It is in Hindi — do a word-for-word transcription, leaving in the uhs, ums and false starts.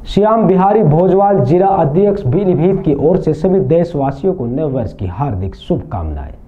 श्याम बिहारी भोजवाल जिला अध्यक्ष पीलीभीत की ओर से सभी देशवासियों को नव वर्ष की हार्दिक शुभकामनाएं।